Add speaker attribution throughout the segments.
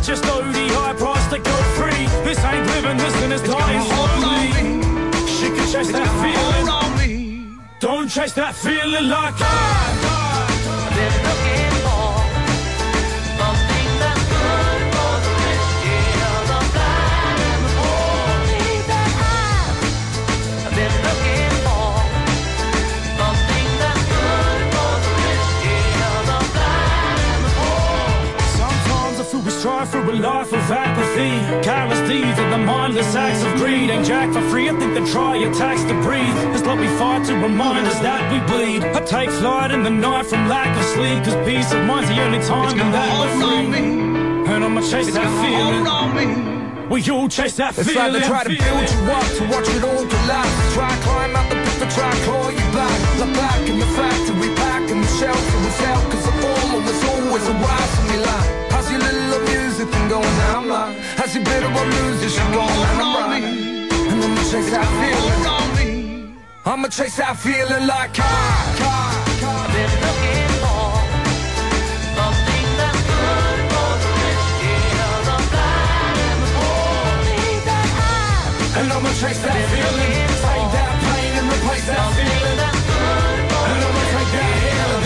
Speaker 1: just ODI, price to go free. This ain't living, listen, it's dying slowly. She can chase that feeling. Don't chase that feeling like I've been looking for something that's good for the risky of the blind and the only that I've been looking for something that's good for the risky of the blind and the poor. Sometimes I feel we strive for a life of apathy, careless deeds and the mindless acts of greed. Ain't jack for free, I think they try your tax to breathe. It's like we fight to remind us that we bleed. I take flight in the night from lack of sleep, cause peace of mind's the only time that we're free. And I'ma chase that feeling. We all chase that feeling. It's like they try to build you up to watch it all collapse. Try climb out the pit to try claw you back. Look back in the factory, back in the shelter was hell, cause the former was always a rise from me like, how's your little music thing going now? I'm like, how's your bit of a music she going and I'm right. And I'ma chase that feeling. I'ma chase that feeling like I've been looking for something that's good for the risky of the blind and the only that and I'ma chase that feeling. Take that pain and replace that feeling. And I'ma take that healing.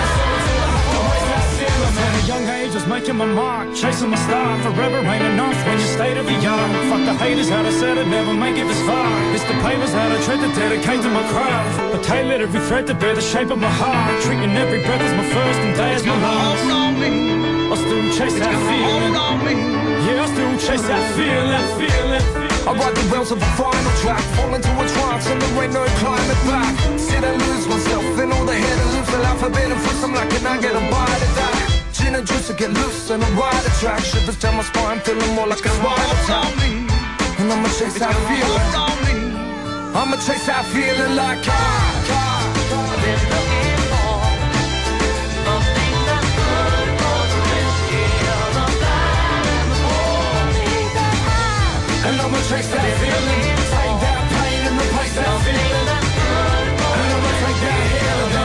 Speaker 1: At a young age, was making my mark, chasing my star. Forever ain't enough when you stay to the yard. Fuck the haters, how I said I'd never make it this far. It's the papers how I tread to dedicate to my craft. I tailor every thread to bear the shape of my heart. Treating every breath as my first and day as my last. I still chase that feeling. Yeah, I still chase that feeling. I ride the rails of a final track, fall into a trance and there ain't no climbing back. Sit and lose myself in all the head and lose the alphabet and first I'm like, can I get a bite of that? Gin and juice to get loose and I ride a track. Shivers down my spine, feeling more like a spinal tap. And I'ma chase that feeling. I'ma chase that feeling like I've been looking for something that's good for the risky of the blind and the only that and I'ma chase that feeling. Take that pain and replace that feeling. And I'ma take that healing.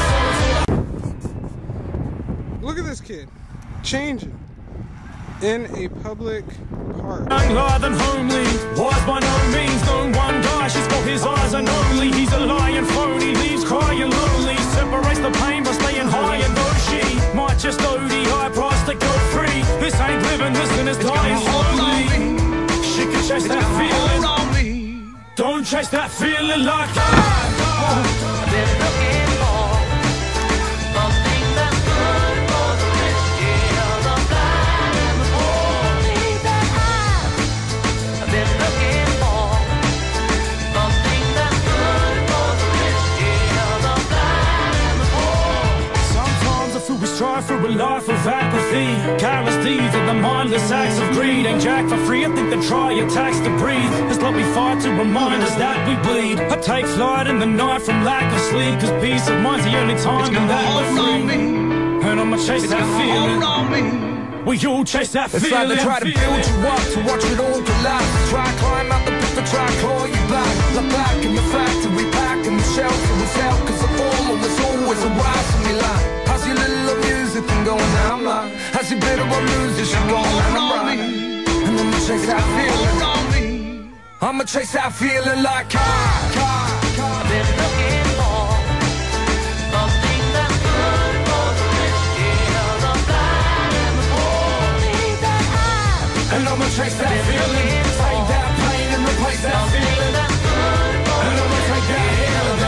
Speaker 2: Look at this kid, changing in a public park.
Speaker 1: Young than homely, wise by no means. No one guy, she's got his eyes and only. He's a lying phony, leaves crying lonely. Separates the pain by staying high and though she might just ODI, price to go free. This ain't living, listen, it's dying slowly. She can chase that feeling. Don't chase that feeling like I've been looking for something that's good for the risky of the blind and the only that I've been looking for something that's good for the risky of the blind and the poor. Sometimes I feel we strive for a life of apathy, careless deeds and the mindless acts of greed. Ain't jack for free, I think they try your tax to breathe. It's like we fight to remind us that we bleed. I take flight in the night from lack of sleep, cause peace of mind's the only time that we're free. And I'ma chase that feeling. We all chase that feeling.
Speaker 3: It's like they try to build you up to watch it all collapse. Try climb out the pit to try claw you back. Look back in the factory, back in the shelter was hell, cause the former was always a rise from me like, how's your little music thing going now? I'm like, how's your bit of a music she going and I'm right. And I'ma chase that feeling. I'ma chase that feeling like I've been looking for something that's good for the risky of the blind and the only that and I'ma chase that feeling. Take that pain and replace that feeling. And I'ma take that healing.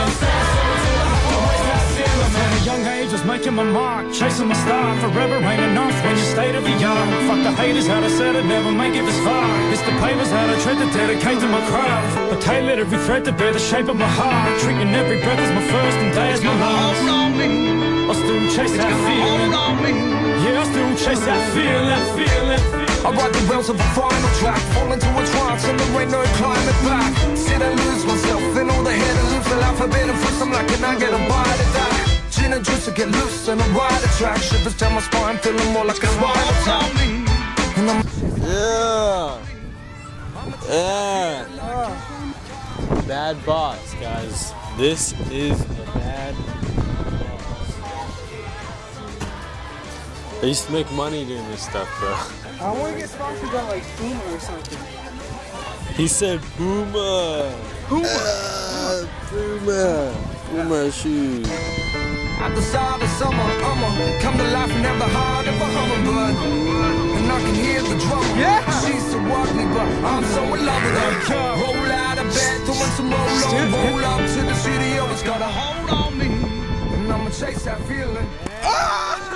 Speaker 1: At a young age, was making my mark, chasing my star. Forever ain't enough when you stay to the yard. Fuck the haters, how I said I'd never make it this far. It's the papers how I tread to dedicate to my craft. I tailor every thread to bear the shape of my heart. Treating every breath as my first and day as my last. I still chase that feeling. Yeah, I still chase that feeling.
Speaker 3: I ride the rails of a final track, fall into a trance and there ain't no climbing back. Sit and lose myself in all the head and lose the alphabet and first I'm like, can I get a bite of that? Gin and juice to get loose and I ride a track. Shivers down my spine, feeling more like a spinal tap.
Speaker 4: Yeah. Bad boss, guys. This is a bad boss. I used to make money doing this stuff, bro.
Speaker 2: I want to get sponsored by like Puma or something.
Speaker 4: He said Puma.
Speaker 2: Puma.
Speaker 4: Puma. Puma shoes.
Speaker 3: At the start of summer, I'ma come to life and have the heart of a hummingbird. And I can hear the drum.
Speaker 2: Yeah.
Speaker 3: She used to walk me, but I'm so in love with her. Roll out of bed, throwing some roll on, roll up to the studio. It's got a hold on me, and I'ma chase that feeling.